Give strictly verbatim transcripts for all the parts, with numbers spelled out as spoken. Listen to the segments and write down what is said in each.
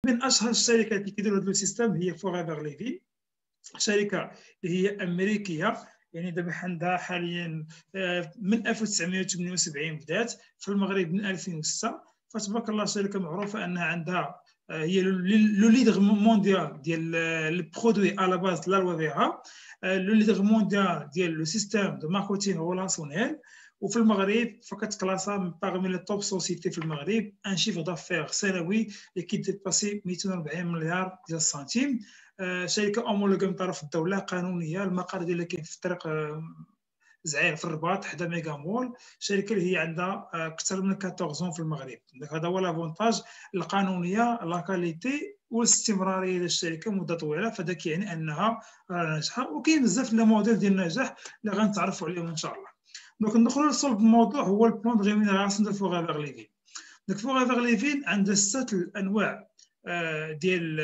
من اشهر الشركات اللي كيديروا هذا السيستم هي فوغيفر ليفي، شركه اللي هي امريكيه، يعني دابا عندها حاليا من ألف وتسعمائة وثمانية وسبعين بدات في المغرب من ألفين وستة، فتبارك الله شركه معروفه انها عندها هي لو ليدر مونديال ديال البرودوي على باز لا لوا فيها، لو ليدر مونديال ديال لو سيستيم دو ماركتينغ ريلاسيونيل، وفي المغرب فقط كلاسا باغمي لي توب سوسيتي في المغرب، ان شيفر دافير سنوي اللي كيديباسي مئتين وأربعين مليار ديال السنتيم. شركه اومولوغي من طرف الدوله قانونيه، المقر ديالها كاين في الطريق زعير في الرباط حدا ميغا مول، شركه اللي هي عندها اكثر من أربعطاش في المغرب. هذا هو لافونتاج، القانونيه، لا كاليتي والاستمراريه ديال الشركه مده طويله، فهذا كيعني انها ناجحه. وكاين بزاف ديال الموديل ديال النجاح اللي غنتعرفوا عليهم ان شاء الله. دونك ندخلوا لصلب الموضوع، هو البلان دو ريمينيراسيون دو فوغيفر ليفين. دونك فوغيفر ليفين عندها ست الانواع ديال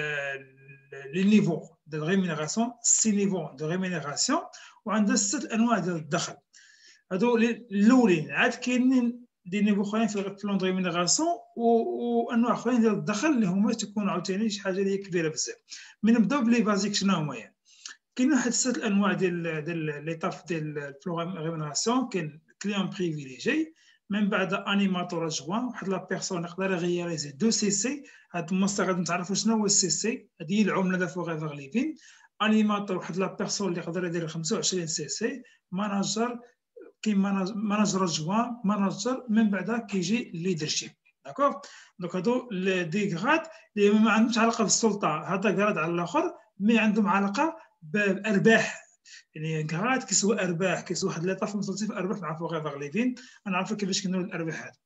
لي نيفو دو ريمينيراسيون، سي نيفو دو ريمينيراسيون، وعندها ست انواع ديال الدخل. هادو الاولين عاد كاينين دي نيفو اخرين في البلان دو ريمينيراسيون وانواع اخرين ديال الدخل اللي هما تيكونوا عاوتاني شي حاجه اللي هي كبيره بزاف. من نبداو بلي بازيك شنو هما يعني. كاين واحد ست الانواع ديال ديال لي طاف ديال البلان ريمينيراسيون. كاين كليون بريفيليجي، من بعد انيماتور جوان، واحد لا بيرسون يقدر يغيريزي دو سي سي. هاد المصطلح غادي نتعرفوا شنو هو السي سي، هذه هي العمله ديال فوغيفر ليفين. انيماتور واحد لا بيرسون اللي يقدر يدير خمسة وعشرين سي سي. ماناجر كاين ماناجر جوان، ماناجر من بعد كيجي ليدرشيب. داكوغ. دونك هادو دي غراد اللي ما عندهمش علاقه بالسلطه، هذا غراد على الاخر مي عندهم علاقه بارباح، يعني غراد كيسوى ارباح، كيسوى واحد ليطاف مسلسل في ارباح مع فوغيفر ليفين. غنعرفوا كيفاش كينولوا الارباح هادو.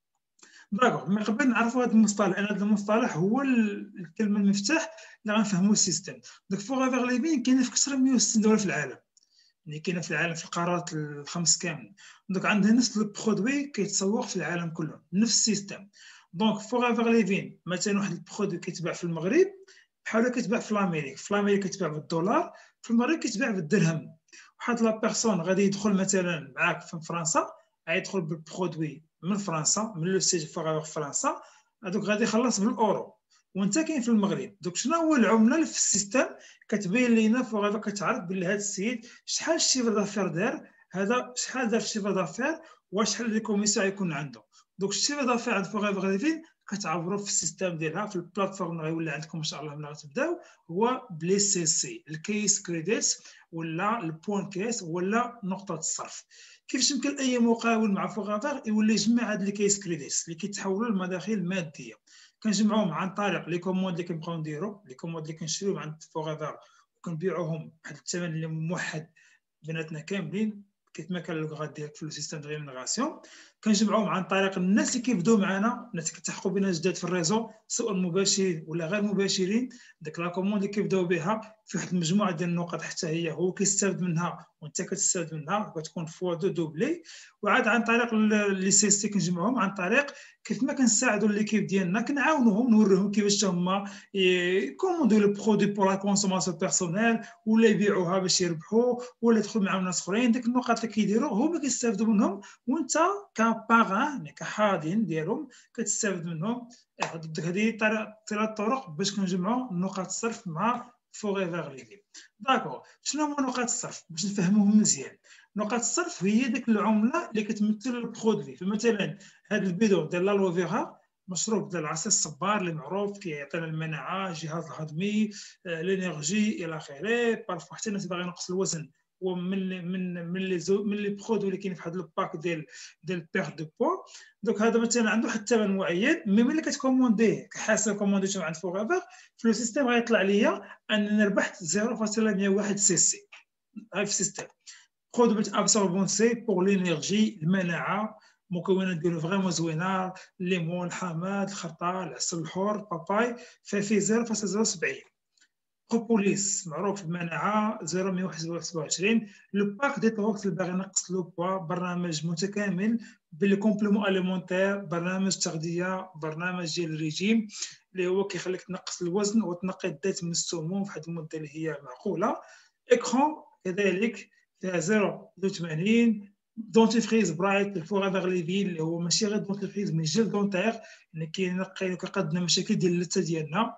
داكوغ. من قبل نعرفوا هذا المصطلح، لان هذا المصطلح هو الكلمه المفتاح اللي غنفهموا السيستم. دونك فوغيفر ليفين كاينه في اكثر من مئة وستين دوله في العالم، يعني كاينه في العالم في القارات الخمس كامل. دونك عندها نفس البرودوي كيتسوق في العالم كله، نفس السيستم. دونك فوغيفر ليفين مثلا واحد البرودوي كيتباع في المغرب بحال كيتباع في الامريك، في الامريك كيتباع بالدولار، في المغرب كيتباع بالدرهم. واحد لا بيرسون غادي يدخل مثلا معاك في فرنسا، غيدخل بالبرودوي من فرنسا، من لو سيج فوغيفر في فرنسا، هذوك غادي يخلص بالاورو وانت كاين في المغرب. دوك شنو هو العمله اللي في السيستم كتبين لينا فوغيفر، كتعرف بلي هذا السيد شحال الشيفر دافير دار، هذا شحال دار في الشيفر دافير وشحال لي كوميسيون يكون عنده. دوك الشيفر دافير عند فوغيفر ليفين كتعبروا في السيستم ديالها في البلاتفورم اللي غيولي عندكم ان شاء الله ملي غتبداو، هو بلي سي سي، الكيس كريديتس ولا البوان كيس ولا نقطه الصرف. كيفاش يمكن اي مقاول مع فوغيفر يولي يجمع هاد الكيس كريديتس اللي كيتحولوا للمداخيل الماديه؟ كنجمعوهم عن طريق لي كوموند اللي كنبقاو نديرو، لي كوموند اللي كنشريوهم عند فوغيفر وكنبيعوهم بواحد الثمن اللي موحد بيناتنا كاملين كيف ما كان لوغاد ديالك في السيستم دو ريمينيراسيون. كنجمعوهم عن طريق الناس اللي كيبداو معنا، الناس كيتحقوا بنا جداد في الريزو سواء مباشرين ولا غير مباشرين. ديك لا كوموند اللي كيبداو بها في واحد المجموعه ديال النقط حتى هي هو كيستافد منها وانت كتستافد منها، كتكون فوا دو دوبلي. وعاد عن طريق لي سي سي كنجمعوهم عن طريق كيف ما كنساعدوا ليكيب ديالنا، كنعاونوهم نوريهم كيفاش هما يكوموندو لو برودوي بور لا كونسوماسيون بيرسونيل، ولا يبيعوها باش يربحوا، ولا يدخلوا معاهم ناس اخرين. ديك النقاط اللي كيديروا هما كيستافدوا منهم، وانت كباغان كحاضن ديالهم كتستافد منهم. هذه ثلاث طرق باش كنجمعوا نقاط الصرف مع فوغيفر ليفين. داكور. شنو هما نقاط الصرف باش نفهموهم مزيان؟ نقاط الصرف هي ديك العمله اللي كتمثل البرودوي. فمثلا هذا البيدون ديال لا فيغا مشروب ديال العصير الصبار اللي معروف كيعطينا المناعه، الجهاز الهضمي، الانرجي الى اخره. بارفو حتى الناس باغي ينقص الوزن، ومن من من لي من لي برودوي اللي كاين في هذا الباك ديال ديال بيرت دو بوا. دوك هذا مثلا عنده واحد الثمن معين، مي ملي كتكومونديه كحاسب كومونديتو عند فوغيفر في لو سيستيم غيطلع ليا انني ربحت صفر فاصلة مئة وواحد سي سي. هاي في السيستيم برودوي ابسوربونسي بور لينيرجي، المناعه، مكونات ديالو فريمون زوينه، الليمون، الحامض، الخرطه، العسل الحر، الباباي، ففيه صفر فاصلة صفر سبعين. بروبوليس معروف المناعه صفر فاصلة مئة وواحد وسبعة. لو باك ديتوكس اللي باغي ينقص لو بوا، برنامج متكامل بالكومبليمون اليمونتير، برنامج تغذيه، برنامج ديال الريجيم اللي هو كيخليك تنقص الوزن وتنقي الذات من السموم في واحد المده اللي هي معقوله. اكرون كذلك فيها صفر فاصلة ثمانين، دونتيفريز برايت الفوغافير ليفي اللي هو ماشي غير دونتيفريز من جل دونتيغ اللي كينقي وكيقاد لنا مشاكل ديال اللثه ديالنا.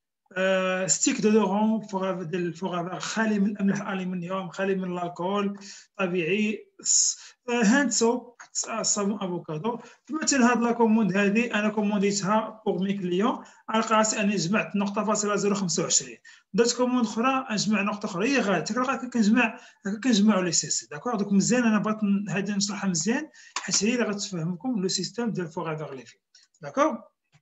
أه ستيك دودورون فوغافير ديال الفوغافير خالي من الاملاح الالومنيوم، خالي من الكحول، طبيعي. هاند سوب صابون افوكادو. مثلا هاد لا كوموند هادي انا كومونديتها بوغ مي كليون، على راسي انا جمعت نقطه فاصله صفر خمسة وعشرين. درت كوموند اخرى نجمع نقطه اخرى هي غادي تلقى كنجمع كنجمعوا لي سيسي. داكوغ دوك مزيان انا بغيت هادي نشرحها مزيان حيت هي اللي غتفهمكم لو سيستيم ديال فوغافير ليفي. داكوغ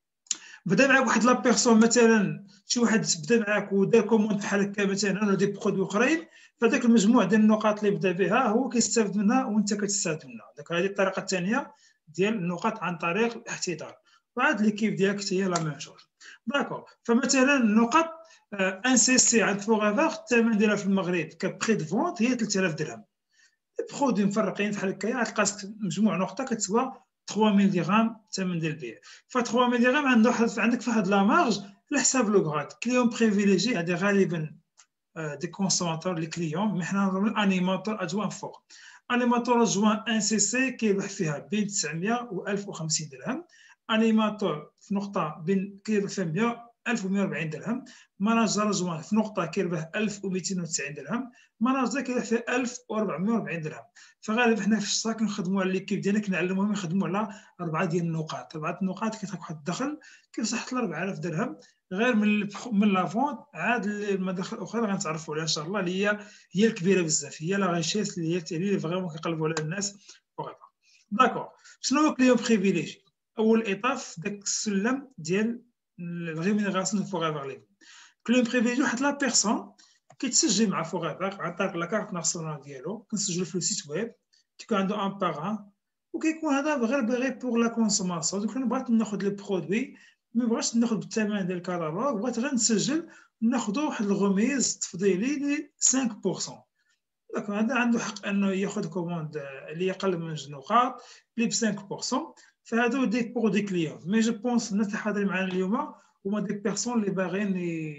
بدا معاك واحد لا بيرسون مثلا شي واحد بدا معاك ودار كوموند بحال هكا مثلا ولا دي برودوي اخرين، فداك المجموع ديال النقاط اللي بدا بها هو كيستافد منها وانت كتستافد منها. داك هذه الطريقه الثانيه ديال النقاط عن طريق الاحتضار. وعاد ليكيب ديالك هي لا ميم شوز. داكور فمثلا النقط ان سي سي عند فوغافير الثمن ديالها في المغرب كبري دو فونت هي ثلاثة آلاف درهم. برودوي مفرقين بحال هكايا غتلقى مجموع نقطه كتسوى ثلاثة مية درهم الثمن ديال البيع. ف ثلاثة مية درهم عندك فواحد لا مارج على حساب لو غراد. كليون بريفيليجي هذا غالبا دي كونسوماتور لي كليون، مي حنا نضربوا انيماتور ادجوان فوق. انيماتور ادجوان ان سي سي كيربح فيها بين تسعمية و ألف وخمسين درهم. انيماتور في نقطه بين كيربح فيها مية ألف ومية وأربعين درهم. ماناجر ادجوان في نقطه كيربح ألف ومئتين وتسعين درهم. ماناجر كيربح فيها ألف وأربعمية وأربعين درهم. فغالبا حنا في الشتا كنخدموا على ليكيب ديالنا كنعلموهم يخدموا على اربعه ديال النقاط. اربعه النقاط كيعطيك واحد الدخل كيوصل حتى ل أربعة آلاف درهم غير من من لا فونت. عاد المداخل الاخرى غنتعرفوا عليها ان شاء الله اللي هي هي الكبيره بزاف، هي لا غيشيس اللي هي اللي فريمون كيقلبوا على الناس وغيرها. داكور شنو هو كليون بريفيليجي؟ اول ايطاف داك السلم ديال الريمينيراسيون فوغافير ليفي. كليون بريفيليجي واحد لا بيرسون كيتسجل مع فوغافير عن طريق لا كارت ناسيونال ديالو، كنسجلو في السيت ويب، تيكون عنده ان باغ وكيكون هذا غير باغي بوغ لا كونسوماسيون. دوك انا بغيت ناخذ لي برودوي ما بغيتش ناخذ بالثمن ديال الكاتالوج، بغيت غير نسجل ناخذ واحد الغميز تفضيلي ل خمسة بالمية. داك هذا عنده حق انه ياخذ كوموند اللي يقل من جوج نقاط اللي ب خمسة بالمية. فهادو دي بوغ دي كليون. مي جو بونس الناس اللي حاضرين معنا اليوم هما دي بيرسون اللي باغيين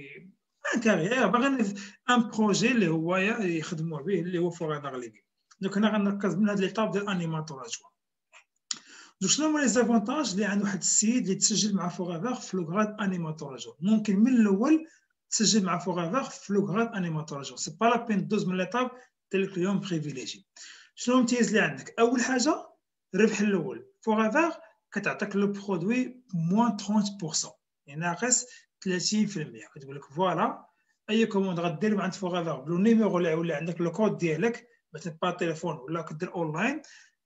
ان كارير، باغيين ان بروجي اللي هو يخدموا به اللي هو فوغافير ليفي. دونك هنا غنركز من هاد ليطاب ديال انيماتور ادجوان. دونك شنو هما لي زافونتاج اللي عند واحد السيد اللي تسجل مع فوغافير في لو غراد انيماتور ادجوان؟ ممكن من الاول تسجل مع فوغافير في لو غراد انيماتور ادجوان، سي با لا بين دوز من ليطاب ديال الكليون بريفيليجي. شنو الممتاز اللي عندك؟ اول حاجه الربح الاول. فوغافير كتعطيك لو برودوي موان ثلاثين بالمية يعني ناقص ثلاثين بالمية. كتقول لك فوالا اي كوموند غدير مع عند فوغافير بلو نيميرو اللي ولا عندك لو كود ديالك مثلا با تليفون ولا كدير اونلاين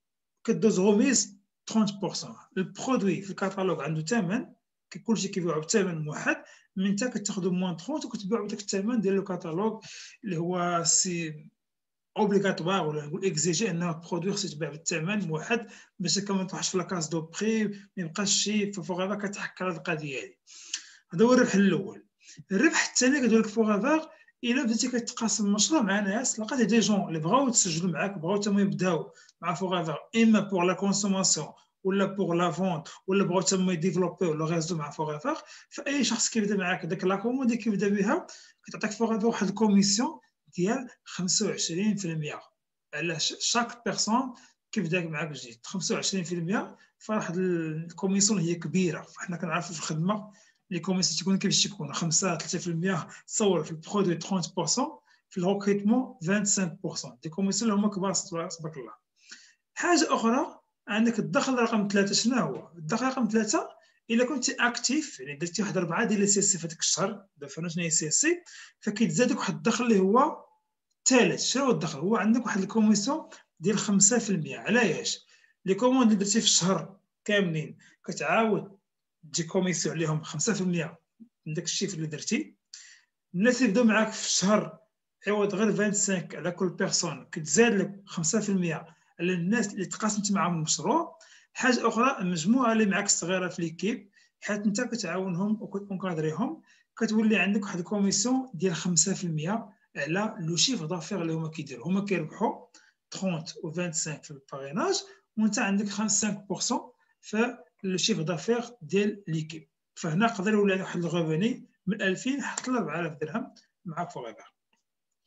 كدوز غميز ثلاثين بالمية. البرودوي في الكاتالوج عنده ثمن كلشي كيبيعو بثمن موحد، من انت كتاخذ موان ثلاثين وكتبيعو بداك الثمن ديال الكاتالوج اللي هو سي اوبليغاتوار ولا نقول اكزيجي انه برودوي خصو يتباع بالثمن موحد باش ما تروحش في لاكاس دو بري ما يبقاش شي. فوغافير كتحكر هذه القضيه هذه. هذا هو الربح الاول. الربح الثاني كتقول لك فوغافير الا بديتي كتقاسم المشروع مع ناس لقيتي دي جون اللي بغاو يتسجلوا معاك بغاو تما يبداو مع فوغافير اما بور لا كونسوماسيون ولا بور لا فونت ولا بغاو تما يديفلوبيو لو ريزو مع فوغافير. فاي شخص كيبدا معاك داك لا كوموند اللي كيبدا بها كتعطيك فوغافير واحد الكوميسيون ديال خمسة وعشرين بالمية على شاك بيرسون كيبدا معاك جديد. خمسة وعشرين بالمية فواحد الكوميسيون هي كبيره. فاحنا كنعرفوا في الخدمه لي كوميسيون تيكون كيفاش تيكون خمسة ثلاثة بالمية تصور في البرودوي ثلاثين بالمية في الريكروتمون خمسة وعشرين بالمية. دي كوميسيون اللي هما كبار تبارك الله. حاجه اخرى عندك الدخل رقم ثلاثة. شنو هو الدخل رقم ثلاثة؟ الا كنتي اكتيف يعني درتي واحد اربعه ديال سي اس سي في هذاك الشهر دابا شنو هي سي اس سي فكيتزادك واحد الدخل اللي هو ثالث. شنو هو الدخل؟ هو عندك واحد الكوميسيون ديال خمسة بالمية. علاش؟ لي كوموند اللي درتي في الشهر كاملين كتعاود تجي كوميسيون عليهم خمسة بالمية من داك الشيف اللي درتي. الناس اللي بداو معاك في الشهر عوض غير خمسة وعشرين على كل بيرسون كتزاد لك خمسة بالمية على الناس اللي تقاسمت معاهم المشروع. حاجه اخرى المجموعه اللي معاك الصغيره في ليكيب حيت انت كتعاونهم وكتونكادريهم كتولي عندك واحد الكوميسيون ديال خمسة بالمية على لو شيفر دافير اللي هما كيديروا. هما كيربحوا ثلاثين و خمسة وعشرين في الباريناج وانت عندك خمسة بالمية في لو شيفر دافير ديال ليكيب. فهنا قدر يولي واحد الغوفوني من ألفين حتى ل أربعة آلاف درهم مع فوغافير.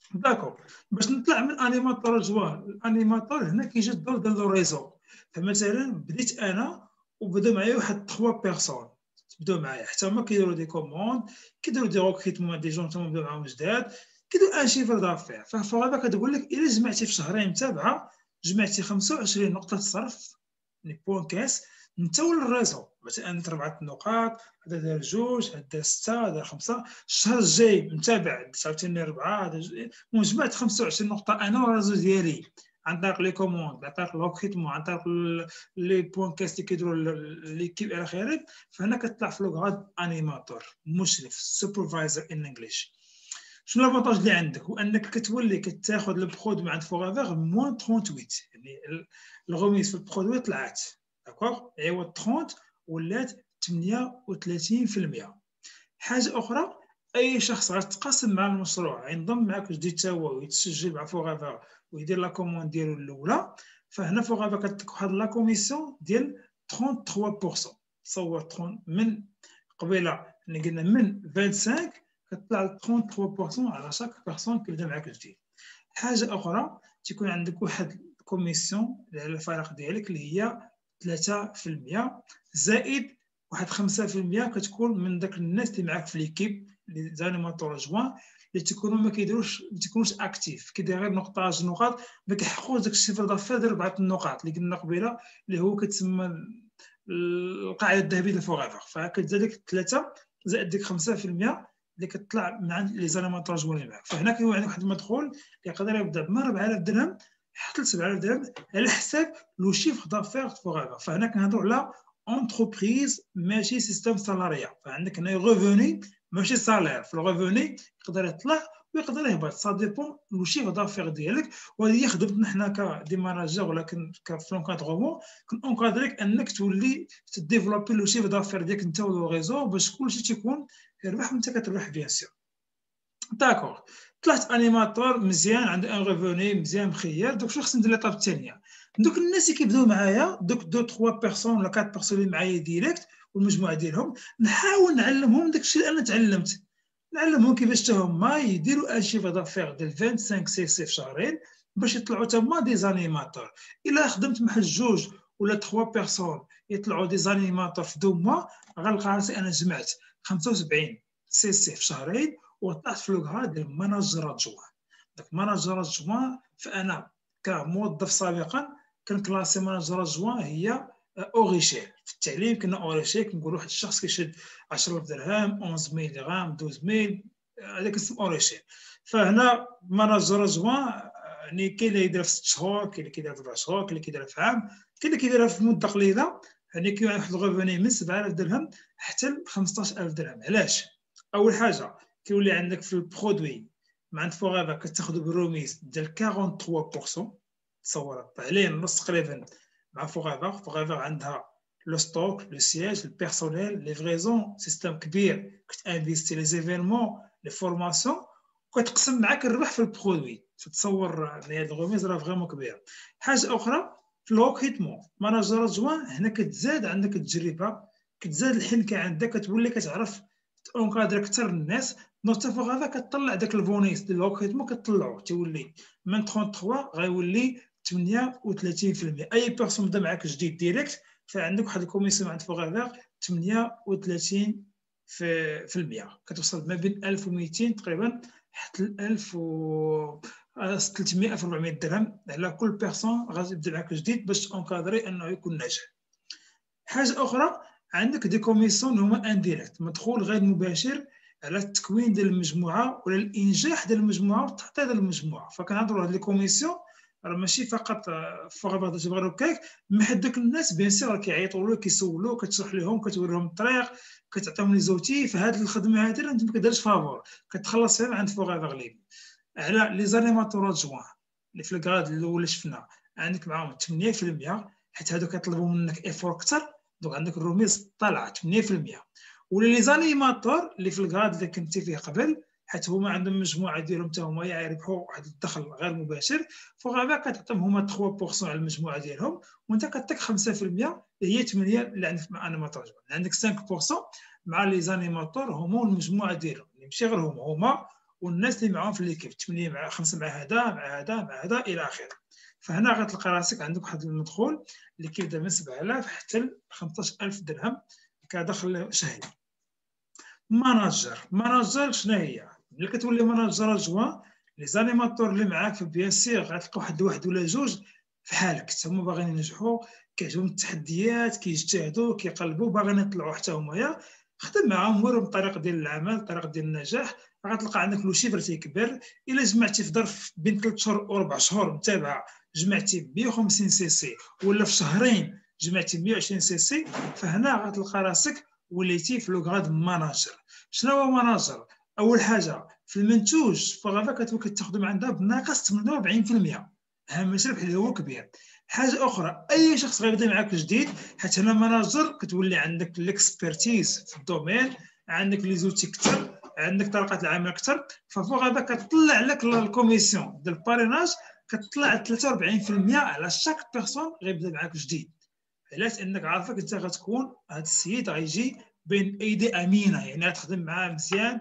داكور. باش نطلع من انيماتور جوان، الانيماتور هنا كيجي الدور ديال لو ريزو. فمثلا بديت انا وبدا معايا واحد ثلاثة بيرسون، بداو معايا حتى هما كيديروا دي كوموند، كيديروا دي روكيتمون دي جون تما بداو معاهم جداد، كيديروا ان شيفر دافير. فالفورافا كتقول لك الا جمعتي في شهرين متابعه جمعتي خمسة وعشرين نقطه صرف لي بوان كاس، انت ولا الريزو. مثلا انا ربعه النقاط، هذا دار جوج، هذا دار سته، هذا خمسه، الشهر الجاي متابع عاوتاني ربعه، هذا وجمعت خمسة وعشرين نقطه انا والريزو ديالي عن طريق لي كوموند، عن طريق الروكيتمون، عن طريق لي بوان كاس اللي كيديروا ليكيب الى اخره. فهنا كتطلع في لوغاد انيماتور، مشرف، سوبرفايزر ان انجلش. شنو لافونتاج اللي عندك؟ هو انك كتولي كتاخذ البرودوي من عند فوغافير موان ثمانية وثلاثين، يعني الغميس في البرودوي طلعت داكوغ عوض ثلاثين ولات ثمانية وثلاثين بالمئة. حاجه اخرى، اي شخص غتقاسم مع المشروع ينضم معك جديد تا هو ويتسجل مع فوغافير ويدير لا كوموند ديالو الاولى، فهنا فوغافير كتعطيك واحد لا كوميسيون ديال ثلاثة وثلاثين بالمئة. تصور من قبيله اللي قلنا من خمسة وعشرين كتطلع ثلاثة وثلاثين بالمئة على شاك بيرسون كيبدا معاك جديد. حاجه اخرى تيكون عندك واحد كوميسيون على الفريق ديالك اللي هي ثلاثة بالمئة زائد واحد خمسة بالمئة كتكون من داك الناس اللي معاك في ليكيب لي زانيماتور جوان اللي تيكونوا ما كيديروش ما تيكونوش اكتيف، كيدير غير نقطه جوج نقاط، ما كيحققوش داك الشيفر دافير ديال ربعه النقاط اللي قلنا قبيله اللي هو كتسمى القاعده الذهبيه للفوغافير. فكتزادك ثلاثه زائد ديك خمسة بالمئة اللي كتطلع مع لي زانيماتور جوان اللي معاك. فهنا كيكون عندك واحد المدخول اللي يقدر يبدا من أربعة آلاف درهم حتى ل سبعة آلاف درهم على حساب لو شيفر دافير فوغافير. فهنا كنهضروا على اونتربريز ماشي سيستم سالاريا. فعندك هنا ريفوني ماشي سالير. في الريفوني يقدر يطلع ويقدر يهبط، سا ديبون لو شيفر دافير ديالك. وهذه خدمتنا حنا كدي ماناجر ولا كفلونكادغومون كنونكادريك انك تولي تديفلوبي لو شيفر دافير ديالك انت ولو ريزو باش كلشي تيكون كيربح وانت كتربح بيان سور. داكور، طلعت انيماتور مزيان عندي ان ريفوني مزيان مخير. دوك شنو خصني ندير ليطاب الثانيه؟ دوك الناس اللي كيبداو معايا دوك دو ثلاثة بيرسون ولا أربعة بيرسون اللي معايا ديريكت والمجموعه ديالهم نحاول نعلمهم داك الشيء اللي انا تعلمت، نعلمهم كيفاش حتى هما يديروا ان شيفر دافير ديال خمسة وعشرين سي سي في شهرين باش يطلعوا تما دي زانيماتور. الا خدمت مع جوج ولا ثلاثة بيرسون يطلعوا دي زانيماتور في دو موا غنلقى راسي انا جمعت خمسة وسبعين سي سي في شهرين وطلعت في لوغها ديال ماناجرات جوان. داك ماناجرات جوان فانا كموظف سابقا كنكلاسي ماناجرات جوان هي اوريشيل. في التعليم كنا اوريشيل كنقول واحد الشخص كيشد عشرة آلاف درهم، أحد عشر ألف درهم، اثني عشر ألف، هذاك اسم اوريشيل. فهنا ماناجرات جوان يعني كاين اللي يديرها في ست شهور، كاين اللي كيديرها في أربع شهور، كاين اللي كيديرها في عام، كاين اللي كيديرها في مده قليله. يعني كاين واحد الغوفوني من سبعة آلاف درهم حتى ل خمسطاش ألف درهم. علاش؟ اول حاجه كيولي عندك في البرودوي مع عند فوغافا كتاخذ بالروميز ديال ثلاثة وأربعين بالمئة. تصور عليه النص تقريبا مع فوغافا. فوغافا عندها لو ستوك، لو سياج، البيرسونيل، لي فريزون، سيستم كبير كتانفيستي لي زيفينمون، لي فورماسيون، وكتقسم معاك الربح في البرودوي. تتصور هاد الغوميز راه فريمون كبيره. حاجه اخرى في الروكيتمون ماناجرات جوان هنا كتزاد عندك التجربه، كتزاد الحنكه عندك، كتولي كتعرف اونكادر اكثر الناس. نوت فوغافا كتطلع داك البونيس ديال الروكيتمون كتطلعو تيولي من ثلاثة وثلاثين غيولي ثمانية وثلاثين بالمئة. اي بيرسون بدا معاك جديد ديريكت فعندك واحد الكوميسيون عند فوغافا ثمانية وثلاثين في المئة، كتوصل ما بين ألف ومئتين تقريبا حتى ل ألف وثلاثمئة في أربعمئة درهم على كل بيرسون غادي يبدا معاك جديد باش تونكادري انه يكون ناجح. حاجه اخرى عندك دي كوميسيون هما انديريكت، مدخول غير مباشر على التكوين ديال المجموعه ولا الانجاح ديال المجموعه والتخطيط ديال المجموعه. فكنهضروا هاد لي كوميسيون راه ماشي فقط فوغافا تبغي روكاك، مي حد دوك الناس بيان سيغ كيعيطوا له كيسولوا كتشرح لهم كتوريهم الطريق كتعطيهم لي زوتي. فهاد الخدمه هادي انت ما كديرش فافور كتخلص فيها عند فوغافا غالبا. على لي زانيماتورات جوان اللي في الكراد الاول اللي شفنا عندك معاهم ثمانية بالمئة حيت هادو كيطلبوا منك ايفور اكثر. دوك عندك الروميز طالعه ثمانية بالمئة. ولا لي زانيماتور اللي في الكراد اللي كنتي فيه قبل حيت هما عندهم مجموعه ديالهم حتى هما يربحوا واحد الدخل غير مباشر. فوغافا كتعطيهم هما ثلاثة بالمئة على المجموعه ديالهم وانت كتعطيك خمسة بالمئة هي ثمانية اللي عندك مع انيماتور. عندك خمسة بالمئة مع لي زانيماتور هما المجموعه ديالهم اللي ماشي غير هما هما والناس اللي معاهم في ليكيب، ثمانية مع خمسة مع هذا مع هذا مع هذا الى اخره. فهنا غتلقى راسك عندك واحد المدخول اللي كيبدا من سبعة آلاف حتى ل خمسطاش ألف درهم كدخل شهري. ماناجر ماناجر شنو هي؟ ملي كتولي ماناجر جوان، لي زانيماتور اللي معاك في بيان سيغ غتلقى واحد واحد ولا جوج بحالك حتى هما باغيين ينجحوا، كيعجبهم التحديات، كيجتهدوا، كيقلبوا، باغيين يطلعوا حتى هما. خدم معاهم ورهم الطريق ديال العمل، الطريق ديال النجاح. غتلقى عندك لو شيفر تيكبر. الا جمعتي في ظرف بين ثلاث شهور وربع شهور متابعه جمعتي مية وخمسين سي سي، ولا في شهرين جمعتي مية وعشرين سي سي، فهنا غتلقى راسك وليتي في لو غراد ماناجر. شنو هو ماناجر؟ اول حاجه في المنتوج فغادا كتولي كتخدم عندها بناقص ثمانية وأربعين بالمية، هامش الربح اللي هو كبير. حاجه اخرى، اي شخص غيبدا معاك جديد، حتى هنا ماناجر كتولي عندك الاكسبرتيز في الدومين، عندك لي زوتي كثر، عندك طريقه العمل اكثر، ففوق كتطلع لك الكوميسيون ديال الباريناج كتطلع ثلاثة وأربعين بالمية على شاك بيرسون غيبدا معاك جديد. علاش؟ انك عارفك انت غتكون هذا السيد غيجي بين ايدي امينه، يعني غتخدم معاه مزيان.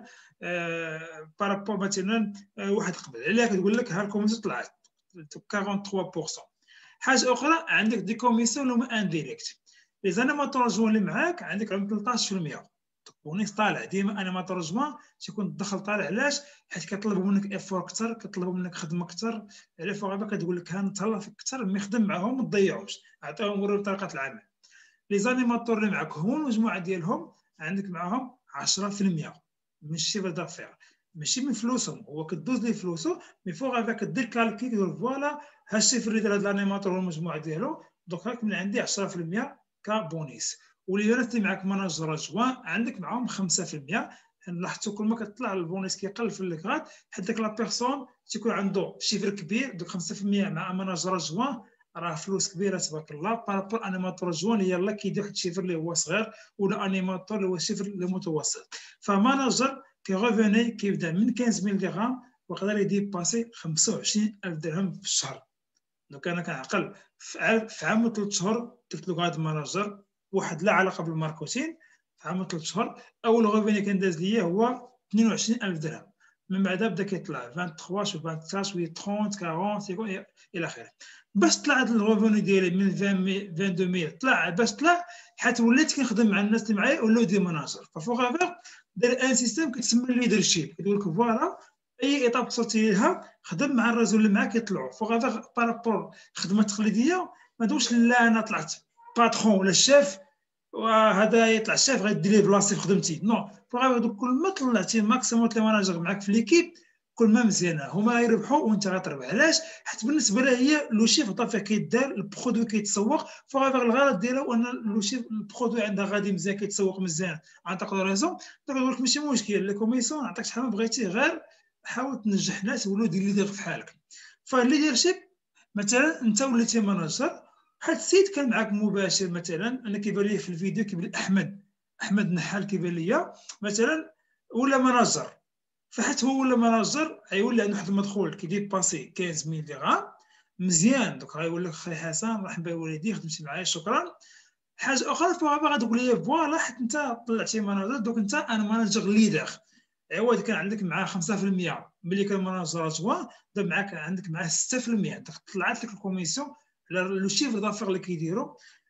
آه بارابور مثلا آه واحد قبل عليها كتقول لك ها الكوميسيون طلعت ثلاثة وأربعين بالمية. حاجه اخرى عندك دي كوميسيون هما انديريكت. لي زانيماتور جوان اللي معاك عندك عندهم ثلاثطاش بالمية. بونيس طالع ديما انيماتور جوان تيكون الدخل طالع. علاش؟ حيت كيطلبوا منك افور اكثر، كيطلبوا منك خدمه اكثر. على فوق كتقول لك ها نتهلا فيك اكثر، مي خدم معاهم ما تضيعوش، عطيهم وريهم طريقه العمل. لي زانيماتور اللي معاك هما المجموعه ديالهم عندك معاهم عشرة بالمية من الشيفر دافير، ماشي من فلوسهم، هو كدوز لي فلوسو مي فوق هذا كدير كالكي كتقول فوالا ها الشيفر اللي دار هذا الانيماتور والمجموعه ديالو، دوك راك من عندي عشرة بالمية كبونيس. واللي اللي معاك ماناجر جوان عندك معاهم خمسة بالمية. لاحظتوا كل ما كتطلع البونيس كيقل في الكراد حيت داك لا بيرسون تيكون عنده شيفر كبير، دوك خمسة بالمية مع ماناجر جوان راه فلوس كبيره تبارك الله. بارابور انيماتور جوان يلاه كيدير واحد الشيفر اللي هو صغير، ولا انيماتور اللي هو الشيفر اللي متوسط. فماناجر كي غوفوني كيبدا من خمسة آلاف درهم ويقدر يديباسي خمسة وعشرين ألف درهم في الشهر. دونك انا كنعقل في عام وثلاث شهور درت له هذا الماناجر واحد لا علاقه بالماركتين. في عام وثلاث شهور اول غوفوني كان داز ليا هو اثنين وعشرين ألف درهم، من بعد بدا كيطلع ثلاثة وعشرين و ثمانية عشر و ثلاثين أربعين الى اخره. باش طلع هذا الغوفوني ديالي من اثنين وعشرين طلع باش طلع حيت وليت كنخدم مع الناس اللي معايا ولاو دي ماناجر. ففوق هذا دار ان سيستيم كتسمى ليدرشيب، كتقول لك فوالا اي ايطاب وصلتي لها خدم مع الرجل اللي معاك يطلعوا. فوق هذا بارابور خدمه تقليديه ما دوش لا انا طلعت باترون ولا الشيف وهذا يطلع الشيف غيدير لي بلاصتي في خدمتي. نو فوق هذا كل ما طلعتي ماكسيموم لي ماناجر معاك في ليكيب كل ما مزيانه، هما يربحوا وانت غتربح. علاش؟ حيت بالنسبه لها هي لو شيف طافي كيدار البرودوي كيتسوق. فهذا الغرض ديالها ان لو شيف البرودوي عندها غادي مزيان كيتسوق مزيان عن طريق ريزون. تقول لك ماشي مشكل لي كوميسيون نعطيك شحال ما بغيتي، غير حاول تنجح ناس ولو دير لي دير في حالك. فالليدرشيب مثلا انت وليتي ماناجر، واحد السيد كان معاك مباشر مثلا، انا كيبان لي في الفيديو كيبان احمد احمد نحال كيبان لي مثلا ولا ماناجر، فحيت هو ولا ماناجر غيولي عنده واحد المدخول كيدير باسي خمسة آلاف درهم مزيان. دوك غيقول لك خي حسن مرحبا بوالدي خدمتي معايا شكرا. حاجه اخرى فوق غتقول لي فوالا حيت انت طلعتي ماناجر دوك انت انا ماناجر ليدر. عوض كان عندك معاه خمسة بالمية ملي كان ماناجر جوا دابا معاك عندك معاه ستة بالمية. طلعت لك الكوميسيون على لو شيفر دافير اللي كيديروا.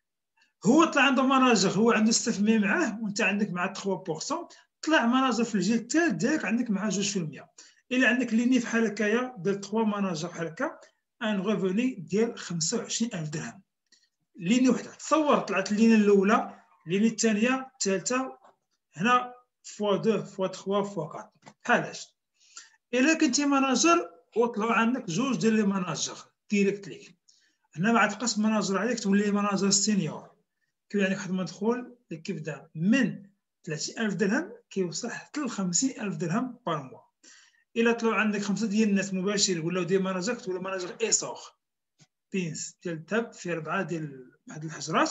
هو طلع عنده ماناجر هو عنده ستة بالمية معاه وانت عندك معاه ثلاثة بالمية. طلع ماناجر في الجيل الثالث ديالك عندك معاه جوج بالمية. الا عندك ليني بحال هكايا ديال ثلاثة ماناجر بحال هكا ان غوفوني ديال خمسة وعشرين ألف درهم. ليني وحده تصور طلعت اللينه الاولى، اللينه الثانيه، الثالثه، هنا فوا اثنين فوا ثلاثة فوا أربعة بحالاش. الا كنتي ماناجر وطلعوا عندك جوج ديال لي ماناجر ديريكت ليك، هنا ما عتبقاش ماناجر عليك تولي ماناجر سينيور. كيبان عندك واحد المدخول اللي كيبدا من ثلاثين ألف درهم كيوصل حتى ل خمسين ألف درهم بار موا. الا طلعوا عندك خمسه ديال الناس مباشر ولاو ديال ماناجر تولي ماناجر ايسوغ بينس ديال الذهب في اربعه ديال واحد الحجرات.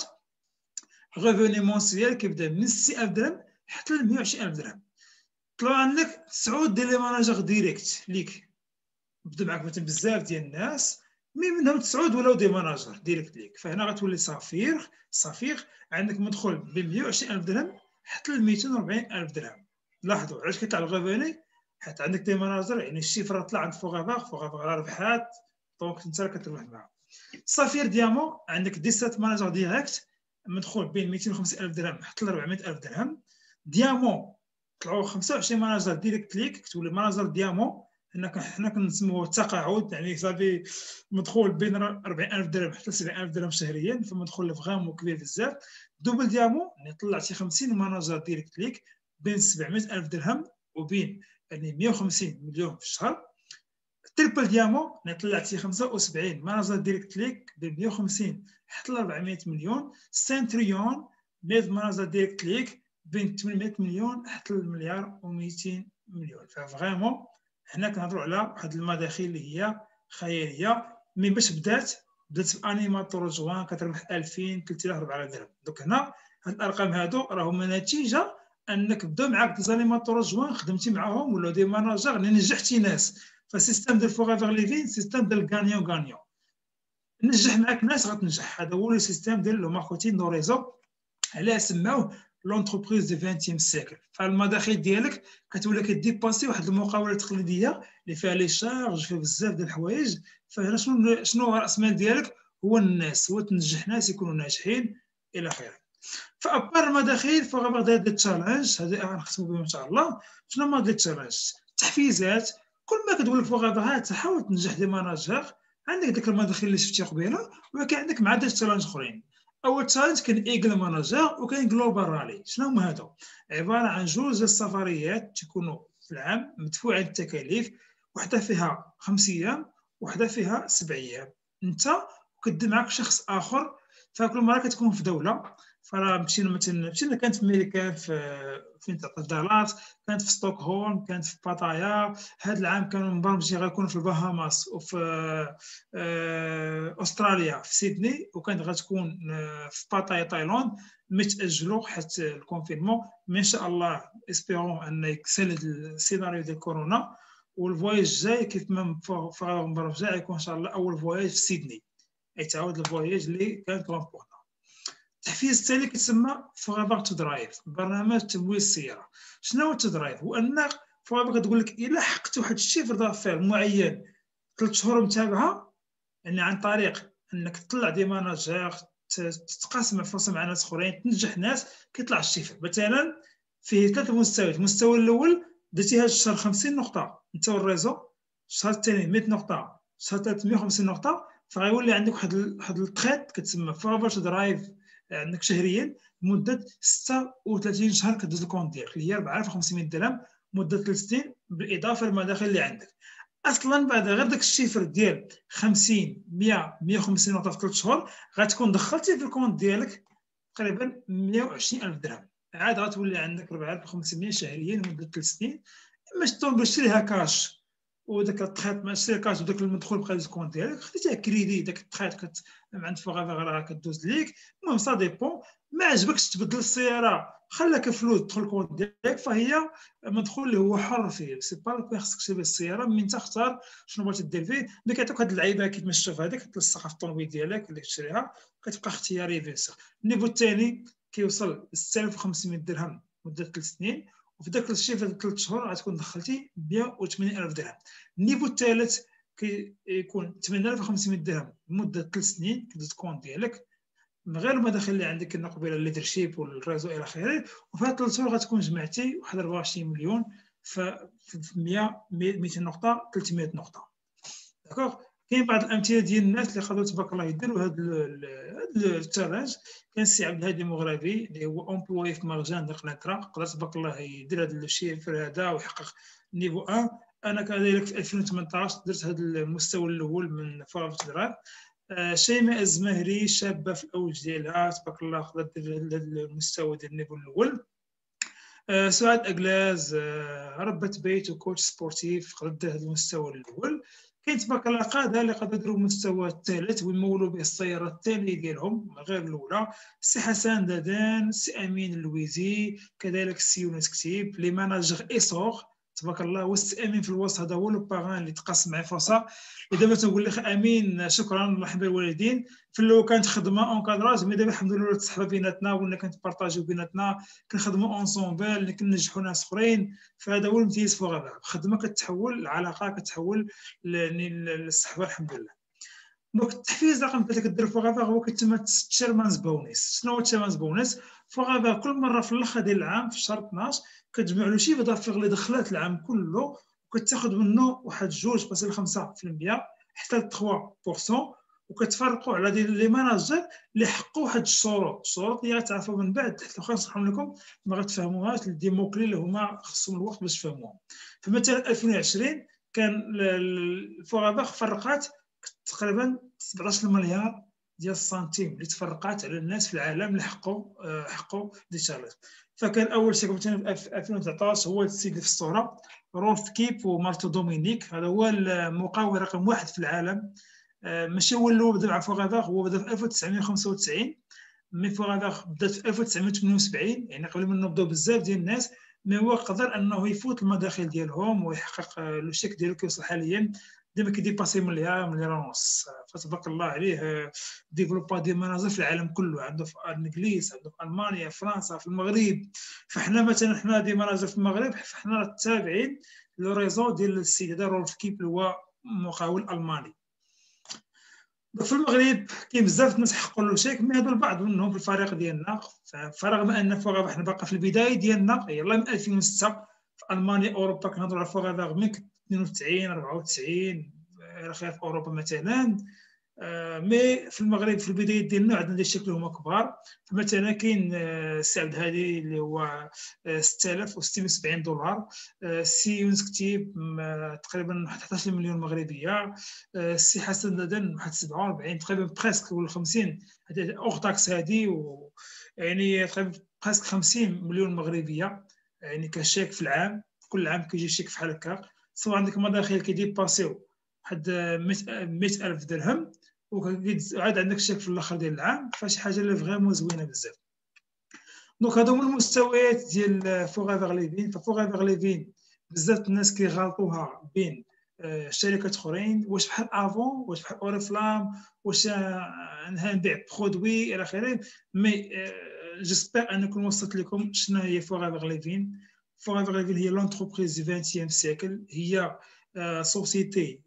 غوفوني مونسيال كيبدا من ستين ألف درهم حتى ل مية وعشرين ألف درهم. طلعوا عندك تسعود ديال لي ماناجر ديريكت ليك، بدا معاك مثلا بزاف ديال الناس مي منهم تسعود ولاو دي ماناجر ديريكت ليك. فهنا غتولي صافير صفير عندك مدخول ب مية وعشرين ألف درهم حتى ل مئتين وأربعين ألف درهم. لاحظوا علاش كيطلع الغوفوني حيت عندك دي ماناجر يعني الشيفر طلع عند فوغافار فوغافار ربحات دونك انت كتربح معاها. صافير ديامون عندك سبعة عشر ماناجر ديريكت مدخول بين مئتين وخمسين ألف درهم حتى ل أربعمائة ألف درهم. ديامون طلعوا خمسة وعشرين ماناجر ديريكت ليك كتولي ماناجر ديامون، حنا حنا كنسموه التقاعد، يعني صافي مدخول بين أربعين ألف درهم حتى ل سبعين ألف درهم شهريا، فمدخول فريمون كبير بزاف. دوبل ديامون يعني طلعتي خمسين ماناجر ديريكت ليك بين سبعمائة ألف درهم وبين يعني مئة وخمسين مليون في الشهر. تريبل ديامون يعني طلعتي خمسة وسبعين ماناجر ديريكت ليك ب مئة وخمسين حتى ل أربعمائة مليون. سنتريون ميز ماناجر ديريكت ليك بين ثمانمائة مليون حتى المليار ومئتين مليون. ففريمون حنا كنهضروا على واحد المداخل اللي هي خياليه. من باش بدات بدات بانيماتور جوان كتربح ألفين ثلاثة آلاف أربعة آلاف درهم. دوك هنا هاد الارقام هادو راهم نتيجه انك بداو معاك ديزانيماتور جوان خدمتي معاهم ولا دي ماناجر اللي نجحتي ناس. فالسيستم ديال فوغافر ليفين سيستم ديال غانيون غانيون، نجح معاك ناس غتنجح. هذا هو السيستم ديال لو ماركتين دو ريزو، علاه سماوه لونتربريز دو فيغتيام سيكل. فالمداخل ديالك كتولي كديباسي واحد المقاوله التقليديه اللي فيها لي شارج فيها بزاف ديال الحوايج. فهنا شنو شنو هو راس المال ديالك؟ هو الناس، هو تنجح ناس يكونوا ناجحين الى اخره. فابار المداخل فغابر داير دي تشالنج هذه غنختموا بهم ان شاء الله. شنو هما دي تشالنج؟ تحفيزات. كل ما كتقول لك فغابر تحاول تنجح دي ماناجر، عندك ديك المداخل اللي شفتي قبيله، ولكن عندك مع دي تشالنج اخرين. اول تشالنج كاين ايجل ماناجر وكاين جلوبال رالي. شنو هما هادو؟ عباره عن جوج السفريات تكونوا في العام مدفوعه التكاليف، وحده فيها خمس ايام وحده فيها سبع ايام. انت وكدي معك شخص اخر، فكل مره كتكون في دوله. فراه مشينا مثلا مشينا كانت في امريكا في فين تعطي دالات، كانت في ستوكهولم، كانت في باتايا. هذا العام كانوا مبرمجين غيكونوا في الباهاماس وفي استراليا في سيدني، وكانت غتكون في باتايا تايلاند. متاجلوا حتى الكونفينمون، مي ان شاء الله اسبيرون ان يكسل السيناريو ديال كورونا. والفواياج الجاي كيف ما فغادي مبرمجه يكون ان شاء الله اول فواياج في سيدني، يتعاود الفواياج اللي كانت كونبورتا. التحفيز الثاني كيتسمى فوغافر تو درايف، برنامج تمويل السياره. شنو هو التدرايف؟ هو ان فوغافر كتقول لك الا حققت واحد الشيء في دافير معين ثلاث شهور متابعه، يعني عن طريق انك تطلع دي ماناجر تتقاسم الفرصه مع ناس اخرين تنجح ناس، كيطلع الشيفر. مثلا فيه ثلاث مستويات. المستوى الاول درتي هذا الشهر خمسين نقطه انت والريزو، الشهر الثاني مئة نقطه، الشهر الثالث مئة وخمسين نقطه. فغيولي عندك واحد واحد التخيط كتسمى فوغافر تو درايف عندك شهريا مده ستة وثلاثين شهر كدوز الكونت ديالك اللي هي أربعة آلاف وخمسمائة درهم مده ثلاث سنين، بالاضافه للمداخل اللي عندك. اصلا بعد غير داك الشيفر ديال خمسين مئة مئة وخمسين نقطه في ثلاث شهور غتكون دخلتي في الكونت ديالك تقريبا مئة وعشرين ألف درهم، عاد غتولي عندك أربعة آلاف وخمسمائة شهريا لمده ثلاث سنين. باش تطلب تشريها كاش، وداك التخيط مع الشري كاش وداك المدخول بقى الكونت ديالك خديتيها كريدي، داك التخيط كت عند فوغافر راه كدوز ليك. المهم سا ديبون، ما عجبكش تبدل السياره خلاك فلوس تدخل الكونت ديالك، فهي مدخول اللي هو حر فيه. سي با خاصك تشري السياره من تختار شنو بغيتي دير فيه. ملي كيعطيوك هاد اللعيبه كيف ما تشوف هذيك كتلصقها في الطوموبيل ديالك اللي تشريها، كتبقى اختياري فيسا. النيفو الثاني كيوصل ل ستة آلاف وخمسمائة درهم مده ثلاث سنين، وفي ذاك الشيء في ثلاث شهور غتكون دخلتي مئة وثمانين ألف درهم. النيفو الثالث كيكون ثمانية آلاف وخمسمائة درهم لمده ثلاث سنين كدوز كونت ديالك من غير المداخل اللي عندك كنا قبيله الليدرشيب والريزو الى اخره. وفي هاد ثلاث شهور غتكون جمعتي واحد أربعة وعشرين مليون في مئة مئتين نقطه ثلاثمائة نقطه. داكوغ. كاين بعض الامثله ديال الناس اللي قدروا تبارك الله يديروا هذا التشالنج. كان السي عبد الهادي المغربي اللي هو امبلوي في مارجان ديال قنيطره، قدر تبارك الله يدير هذا الشيفر هذا ويحقق نيفو واحد. انا كذلك في ألفين وثمنطاش درت هذا المستوى الاول من فوغافر درايف. آه شيماء الزمهري شابه في الاوج ديالها تبارك الله قدرت دير هذا المستوى ديال النيفو الاول. آه سعاد اكلاز آه ربة بيت وكوتش سبورتيف قدرت دير هذا المستوى الاول. كاين تبارك الله قاده اللي قدروا يديروا المستوى الثالث ويمولوا به السياره الثانيه ديالهم غير الاولى. السي حسن دادان، السي امين اللويزي، كذلك السي يونس كتيب، لي ماناجر ايسور تبارك الله. هو السي امين في الوسط، هذا هو لو باغان اللي تقاسم معاه فرصه. دابا تنقول لك امين شكرا مرحبا بالوالدين. في الاول كانت خدمه اونكادراج، مي دابا الحمد لله ولات الصحبه بيناتنا، ولا كنتبارطاجيو بيناتنا، كنخدموا اونسومبل، كننجحوا ناس اخرين. فهذا هو الامتياز فوغافير. الخدمه كتحول العلاقه، كتحول للصحبه الحمد لله. دونك التحفيز رقم ثلاثه كدير فوغافير هو كيتم تشيرمانز بونس. شنو هو تشيرمانز بونس؟ فوغافير كل مره في الاخر ديال العام في شهر اثناش كتجمع له شي دافير اللي دخلات العام كله، وكتاخذ منه واحد جوج فاصلة خمسة في المية حتى ل ثلاثة بالمية، وكتفرقوا على ديال لي ماناجر اللي حقوا واحد الشروط. الشروط اللي غتعرفوا من بعد، حتى واخا نشرحهم لكم ما غتفهموهاش، دي موكلي اللي هما خصهم الوقت باش تفهموهم. فمثلا ألفين وعشرين كان الفوغافير فرقات تقريبا سبعطاش مليار ديال السنتيم اللي تفرقات على الناس في العالم اللي حقوا حقوا دي شارلز. فكان اول شيء مثلا في ألفين وتسعطاش هو السيد اللي في الصوره رولف كيب ومارتو دومينيك، هذا هو المقاول رقم واحد في العالم. ماشي هو اللي بدا مع فوغافير، هو بدا في ألف وتسعمائة وخمسة وتسعين، مي فوغافير بدات في ألف وتسعمائة وثمانية وسبعين، يعني قبل منه بداو بزاف ديال الناس. مي هو قدر انه يفوت المداخل ديالهم ويحقق لو شيك ديالو كيوصل حاليا ديما كيديباسي مليار مليار ونص. فتبارك الله عليه، ديفلوبا دي مناظر في العالم كله، عنده في الانجليز، عنده في المانيا، فرنسا، في المغرب. فاحنا مثلا حنا دي مناظر في المغرب، فاحنا تابعين لو ريزو ديال السيد هذا رولف كيب اللي هو مقاول الماني. في المغرب كاين بزاف الناس حقوا له شيك، مي هادو البعض منهم في الفريق ديالنا. فرغم ان فوغافير حنا باقا في البدايه ديالنا، يلاه من ألفين وستة في المانيا اوروبا كنهضروا على فوغافير من اثنين وتسعين أربعة وتسعين الى اخره في اوروبا مثلا. آه مي في المغرب في البدايه ديالنا عندنا دي الشكل هما كبار. فمثلا كاين السي عبد الهادي اللي هو ستة آلاف وستمائة وسبعين دولار، السي يونس كتيب تقريبا واحد حداش مليون مغربيه، السي حسن ددن واحد سبعة وأربعين تقريبا بريسك ولا خمسين اوغ تاكس هادي، و يعني تقريبا بريسك خمسين مليون مغربيه يعني كشيك في العام. كل عام كيجي شيك بحال هكا، سواء عندك مداخل كيديباسيو واحد مئة ألف درهم، وعاد عندك شيك في الاخر ديال العام. فشي حاجه اللي فريمون زوينه بزاف. دونك هادو هما المستويات ديال فوغافير ليفين. ففوغافير ليفين بزاف الناس كيغالطوها بين شركات اخرين، واش بحال افون، واش بحال اوريفلام، واش نبيع برودوي الى اخره. مي جيسبر انكم وصلت لكم شنو هي فوغافير ليفين. فوغافير ليفين هي لونتربريز دو عشرين سيكل، هي سوسيتي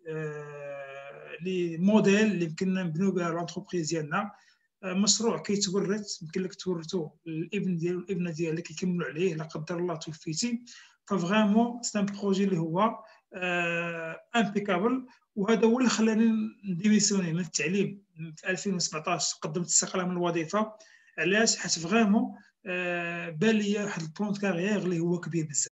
لي موديل اللي يمكننا نبنيو بها لونتربريز ديالنا. مشروع كيتورث، يمكن لك تورثو الابن ديالو الابنه ديالك كيكملوا عليه لا قدر الله توفيتي. ففريمون سي ان بروجي اللي هو امبيكابل. وهذا هو اللي خلاني نديميسيوني من التعليم في ألفين وسبعطاش، قدمت استقاله من الوظيفه. علاش؟ حيت فريمون بان ليا واحد البلون كارير اللي هو كبير بزاف.